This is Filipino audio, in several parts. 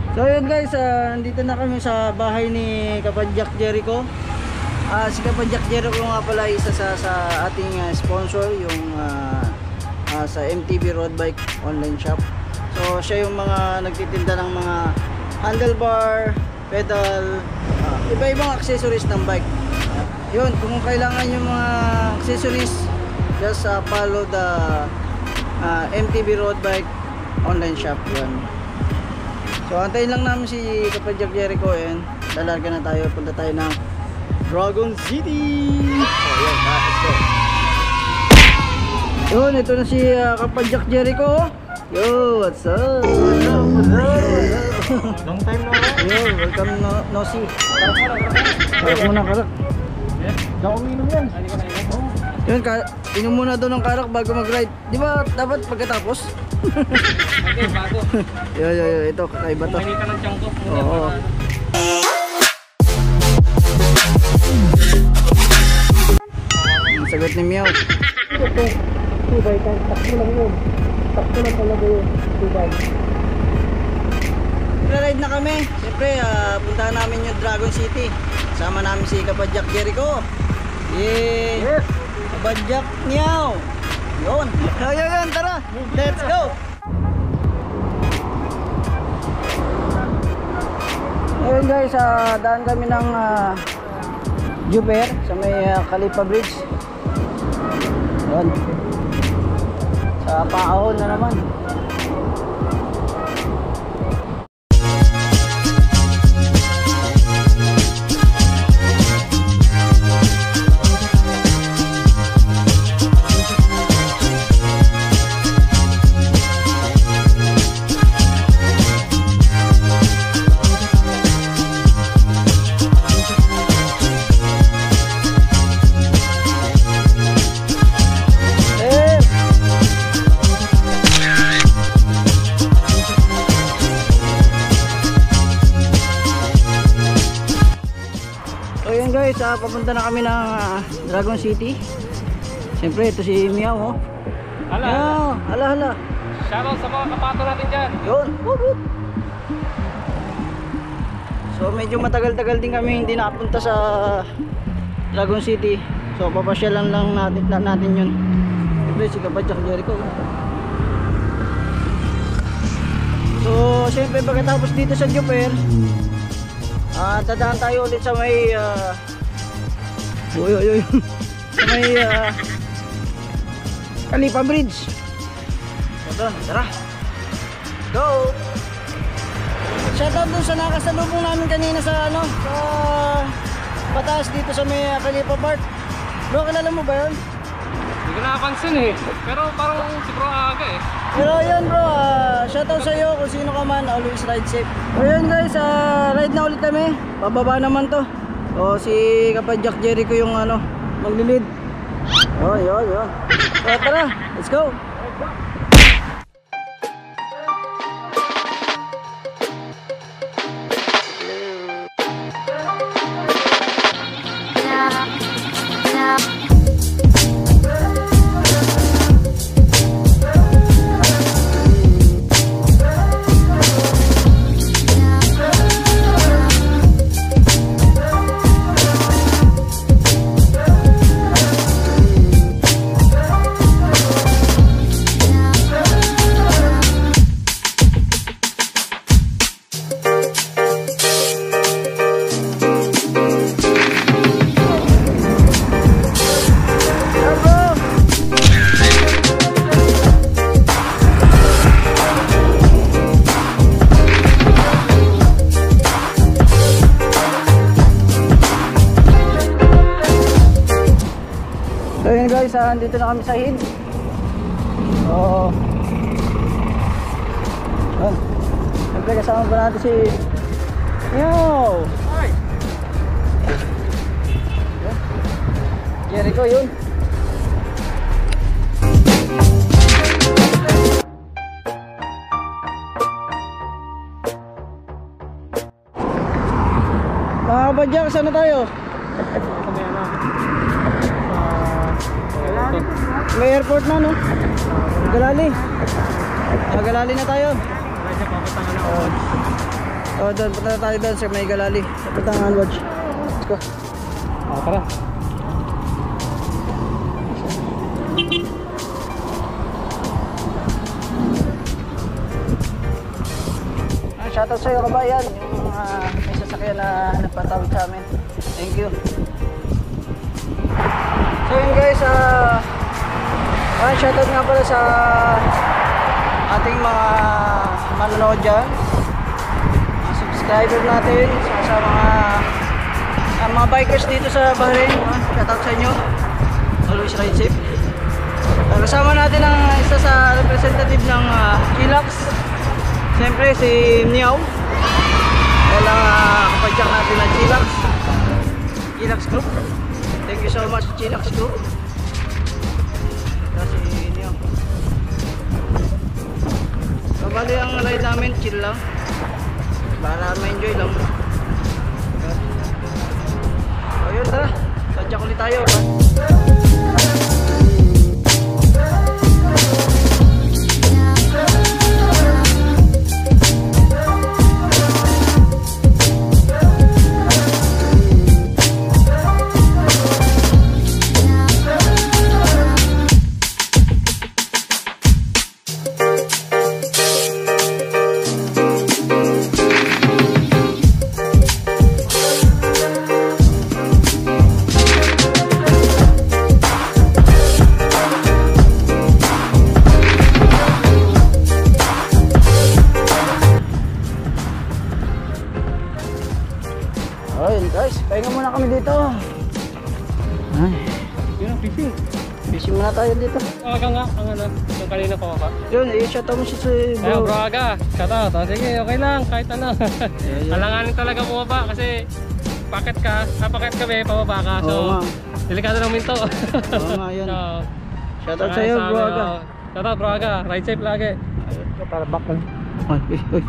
So yun guys, nandito na kami sa bahay ni Kapadjak Jericho. Si Kapadjak Jericho nga pala isa sa ating sponsor, yung sa MTB Road Bike online shop. So siya yung mga nagtitinda ng mga handlebar, pedal, iba-ibang accessories ng bike. Yun, kung kailangan yung mga accessories, just follow the MTB Road Bike online shop. Yun. So antayin lang namin si Kapadjak Jericho. Yun, lalarga na tayo, punta tayo ng Dragon City. So yun, let's go. Yun, ito na si Kapadjak Jericho. Yo, what's up? Long time no. Yo, welcome Nosy. Karak muna, karak. Daw uminom yan. Yun, inom muna daw ng karak bago mag-ride. Di ba dapat pagkatapos? Okay, bago. Yo, ito kakaiba to. Kumain ka ng tiyangko. Oo. Ang sagot ni Meow. Ito, 2x10. Takbo lang yun. Takbo lang talaga yun. 2x. Ride na kami. Siyempre, puntahan namin yung Dragon City. Sama namin si Kapadjak Jericho. Yeah! Yes! Kapadjak Meow! Yun! Yun, tara! Let's go! Ngayon guys, daan kami ng Jubair sa may Khalifa Bridge. Yun. Sa Paahon na naman. Papunta na kami ng Dragon City. Siyempre ito si Meow. Hala. Hala. Shoutout sa mga kapato natin dyan. Yun. So medyo matagal-tagal din kami hindi nakapunta sa Dragon City. So papasyalan lang natin yun. Siyempre si Kapadjak Jericho. So siyempre pagkatapos dito sa Jubair, tadaan tayo ulit sa may sa may Khalifa Bridge. So doon, tara, go! Shoutout dun sa nakasalubong namin kanina sa sa pataas dito sa may Khalifa Park. Bro, kilala mo ba yun? Hindi ko nakapansin eh. Pero parang siguro aga eh. Pero yun bro, shoutout sa iyo kung sino ka man, always ride safe. Ayun guys, ride na ulit kami. Bababa naman to. O si Kapadjak Jericho yung maglilid. Yun. So tara, let's go. So yun guys, dito na kami sa Hid. So yun, siyempre kasama pa natin si Meow. Hi! Jericho yun. Mga Kapadjak, saan na tayo? May airport na, no? Galali. Galali na tayo. So doon, punta na tayo doon sa may Galali. Punta ng Lodge. Let's go. Tara. Shoutout sa'yo kabayan, yung may sasakyan na nagpatawid sa amin. Thank you. So yun guys, shoutout nga pala sa ating mga manonood dyan, mga subscriber natin, sa mga bikers dito sa Bahrain. Shoutout sa inyo. Always ride safe. Kasama natin ang isa sa representative ng Chilax. Siyempre si Niaw. Kailang kapadyak natin ng Chilax Group. Thank you so much Chilax Group. Kasi Niaw. So bali ang ride namin chill lang. Para ma-enjoy lang. So yun, tara. Padyak ulit tayo. Ayun guys, pahinga muna kami dito. Ay, Yun ang fishing. fishing muna tayo dito. Aga nga, ang ano, yung kanina pa ba? Yun, i-shoutout mo si Ayun bro. bro, aga. Shoutout. Sige, okay lang, kahit ano. Ayun. Alanganin talaga bumaba kasi packet kami, pababa ka. So, Oo nga. delikado ng minto. Oo nga, yun. So, Shoutout sa'yo bro aga. Shoutout bro, aga. Ride safe lagi. Ayun, para back lang. Ay.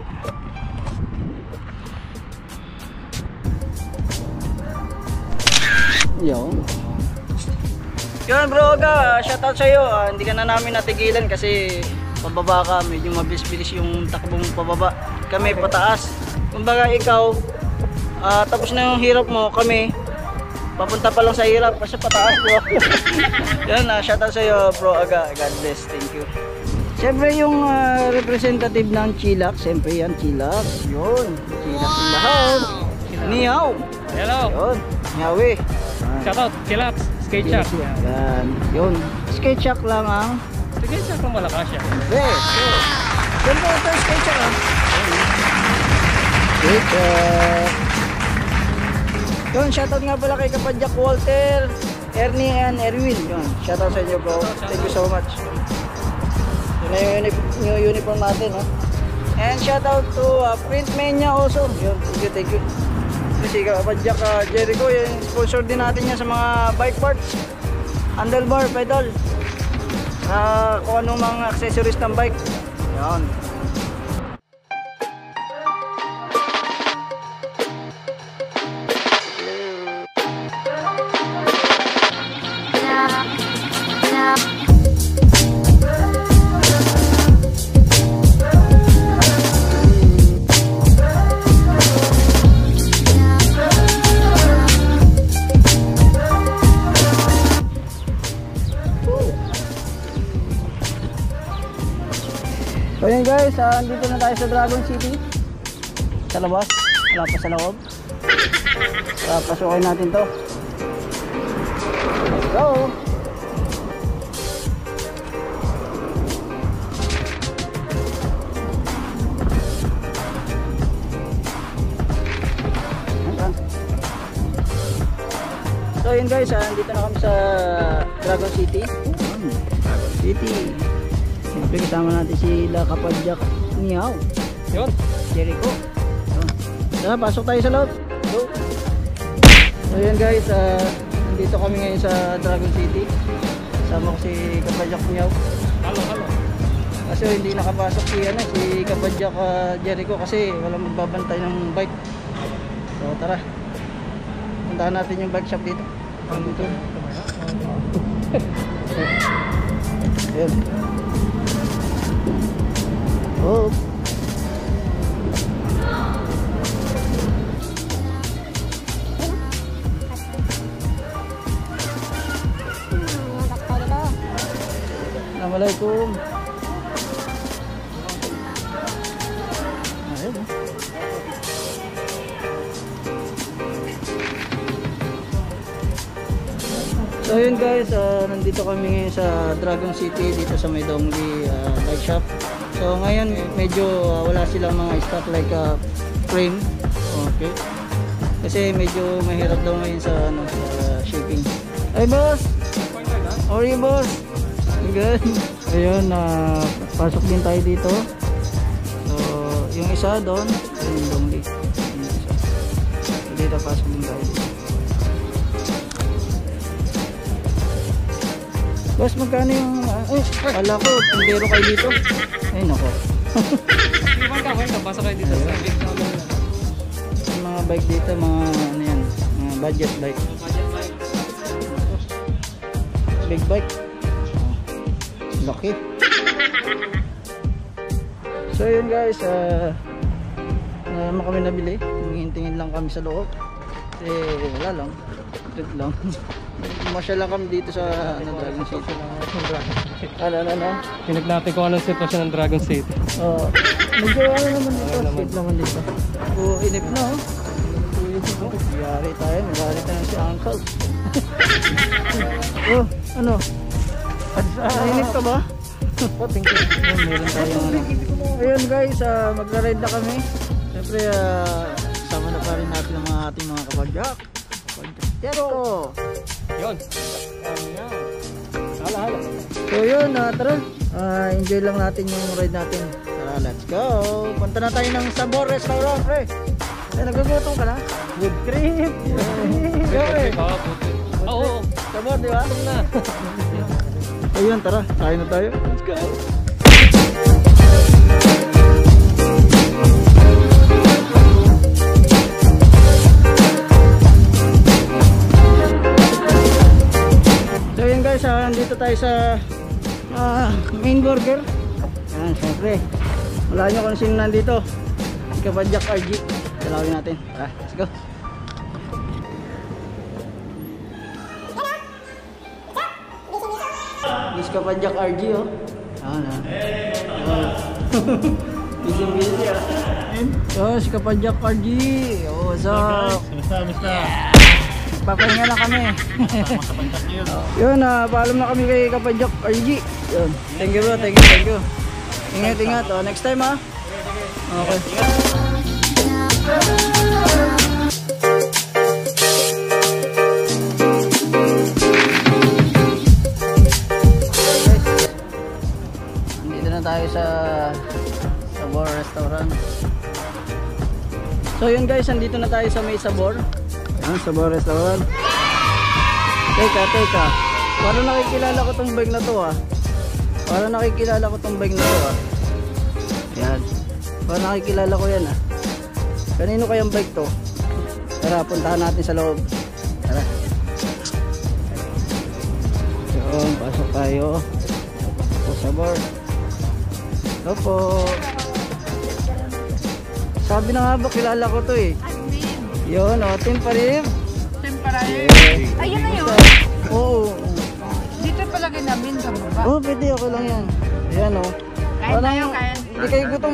Yun bro aga, shoutout sa'yo. Hindi ka na namin natigilan kasi pababa ka, medyo mabilis-bilis yung takbong pababa. Kami pataas. Kumbaga ikaw, tapos na yung hirap mo, kami papunta pa lang sa hirap kasi pataas bro. Yan, shoutout sa'yo bro aga. God bless, thank you. Siyempre yung representative ng Chilax, siyempre yan Chilax. Yun, Chilax ng lahat. Niyaw. Hello. Yun, Niyawi. Shoutout, Chilax, Skate Shack. Yan, yun. Skate shack lang ang Skate Shack kung malakas siya. yes. Siyempre ito skate shack lang. Skate shack. Yun, shoutout nga pala kay Kapadyak Walter, Ernie and Erwin. Yun, shoutout sa inyo bro. Thank you so much. Yun na yung uniform natin, no? And shoutout to Printmania also. Yun, thank you. Kasi Kapadyak Jericho, yung sponsor din natin yan sa mga bike parts. Handlebar, pedal. Kung anong mga accessories ng bike. Yan. So yun guys, andito na tayo sa Dragon City. Sa labas, wala pa sa loob. Pasukin natin to. Let's go! So yun guys, andito na kami sa Dragon City. Dragon City. Siyempre kasama natin sila Kapadyak Niaw. Yun. Jericho. Tara, pasok tayo sa loob. Go. So yun guys, nandito kami ngayon sa Dragon City. Kasama ko si Kapadyak Niaw. Halo. Kasi hindi nakapasok si Kapadyak Jericho kasi walang magbabantay ng bike. So tara. Puntahan natin yung bike shop dito. Dito. Ayun. Oh. Assalamualaikum. Ayun. So yun guys, nandito kami ngayon sa Dragon City dito sa May Dongli bike shop. So ngayon medyo wala silang mga stock like frame. Okay. Kasi medyo mahirap daw ngayon sa sa shipping. Ay boss. How are you boss? Good. Ayun, pasok din tayo dito. So yung isa doon, yung Dongli. Yung isa. So, dito pasok din tayo. Boss, magkano yung... Kala ko, pundero kayo dito. Ay, nako. Welcome. Basta kayo dito sa big na lang. Yung mga bike dito, mga ano yan, mga budget bike. Big bike. Laki. So yun guys, naman kami nabili. Tingin lang kami sa loob. Wala lang. Trip lang. Masya lang kami dito sa Dragon City. Ano? Pinagnatin ko anong sitwasyon ng Dragon City. Medyo ano naman dito, safe naman dito. Inip na Yari tayo, magalit na si Uncle. Ano? Inip ka ba? Thank you. Meron tayong ano. Ayun guys, magra-ride na kami. Siyempre, sama na pa rin natin ang mga ating mga kapadyak. Jericho! Yun. Hala. So yun, tara. Enjoy lang natin yung ride natin. Tara, let's go. Punta na tayo ng Sabor Restaurant, pre. Nagugutom ka na? Good trip. Oo. Sabor, di ba? Na. So yun, tara. Kain na tayo. Let's go. Nandito tayo sa main burger. Yan, syempre wala nyo kung sino nandito. Kapadyak RG. Dalawin natin. Let's go. This Kapadyak RG busy si Kapadyak RG. What's up? Papahinga lang kami. Yun, paalam na kami kay Kapadyak RG. Yun. Thank you bro, thank you. Ingat. Next time Okay. Dito na tayo sa Sabor Restaurant. So yun guys, nandito na tayo sa may Sabor. Sabor Restaurant. Teka. Parang nakikilala ko tong bike na to Ayan. Parang nakikilala ko yan Kanino kayang bike to? Tara, puntahan natin sa loob. Tara. Yun, pasok tayo. Sabor. Opo. Sabi na nga ba, kilala ko to Yun, Temparib. Ayun na yun. Oo. Dito palagay namin sa baba. Pwede, okay lang yan. Ayan Kaya tayo, kaya. Hindi kayo gutom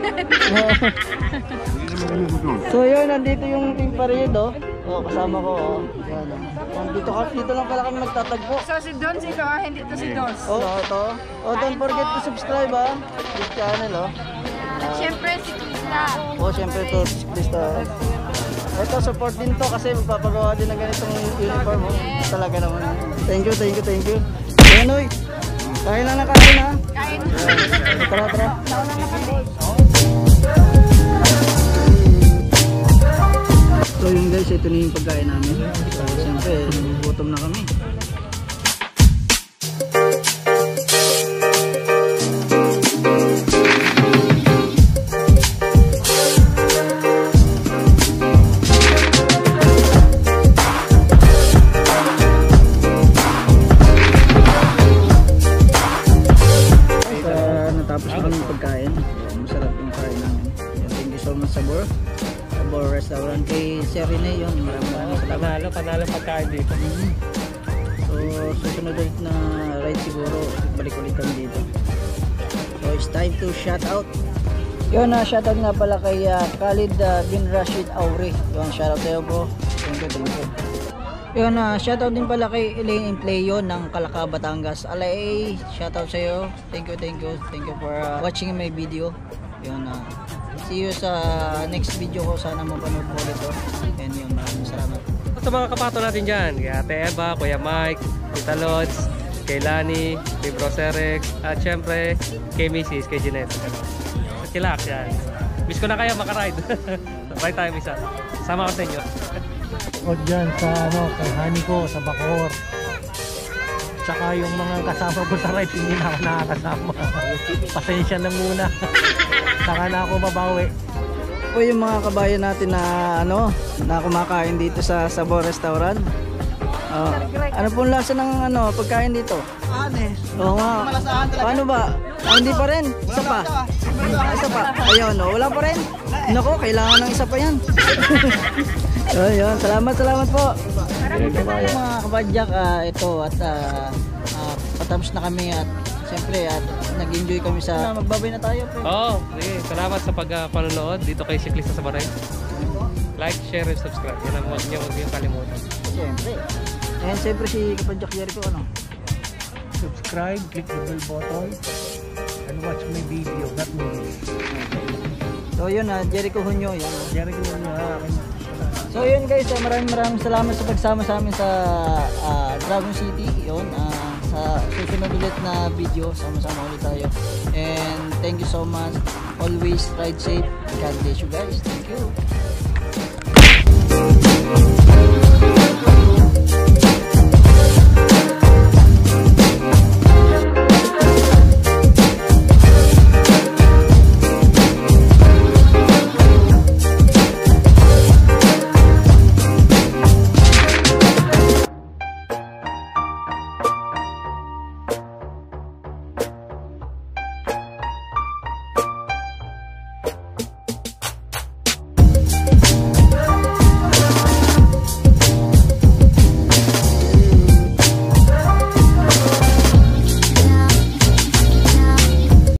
So yun, nandito yung Temparib kasama ko Ayan Dito lang pala kami magtatagpo. So si Dons ito hindi to si Dons. Ito. Don't forget to subscribe this channel At syempre si Krista. Syempre to si Krista. Ito, support din to kasi magpapagawa din ng ganitong uniform Talaga naman Thank you Yanoy, kain lang na kain Kain. Tara Nauna na kami. So yun guys, ito na yung pagkain namin. Siyempre, gutom na kami. Natapos na kami yung pagkain. Masarap yung kain namin. Thank you so much Sabor Restaurant kay Sir Rene yun. Maraming salamat. Panalo pagkain dito. So susunod ulit na ride siguro, balik ulit kami dito. So it's time to shout out. Yun, shout out nga pala kay Khalid bin Rashid Aure. Yun, shout out sa'yo po. Thank you. Yun, shout out din pala kay Elaine Impleo ng Calaca, Batangas. Alay, shout out sa'yo. Thank you for watching my video. Yun, see you sa next video ko. Sana mapanood mo ulit to. And yun, maraming salamat. Sa mga kapato natin dyan, kay Ate Eva, Kuya Mike, Tita Lods, kay Lani, kay Bro Serex, at syempre kay Mrs., kay Jeanette. Sa Chillax yan. Miss ko na kayo makaride. Ride tayo isa. Sama ko sa inyo. O dyan sa kay Hani ko, sa Bacoor. Tsaka yung mga kasama ko sa ride, hindi na ako nakakasama. Pasensya na muna. Saka na ako mabawi. Po yung mga kabayan natin na kumakain dito sa Sabor Restaurant. Ano pong lasa ng pagkain dito? Oo nga. Paano ba? Hindi pa rin. Isa pa. Ayun, wala pa rin. Nako, kailangan ng isa pa yan. Ayun, salamat po. Mga kapadyak, ito at patapos na kami at siyempre at nag-enjoy kami sa magbabay na tayo. Sige. Salamat sa pagpanonood dito kay Siklista sa Baray. Like, share, and subscribe. Yan ang huwag niyo kalimutan. Siyempre. And siyempre si Kapadyak Jericho, Subscribe, click the bell button, and watch my video, not movie. So yun, Jericho Hunyo. Yan. Jericho na akin. So yun guys, maraming salamat sa pagsama sa amin sa Dragon City. Yun, sa susunod ulit na video, sama-sama ulit tayo. And thank you so much. Always ride safe. God bless you guys. Thank you.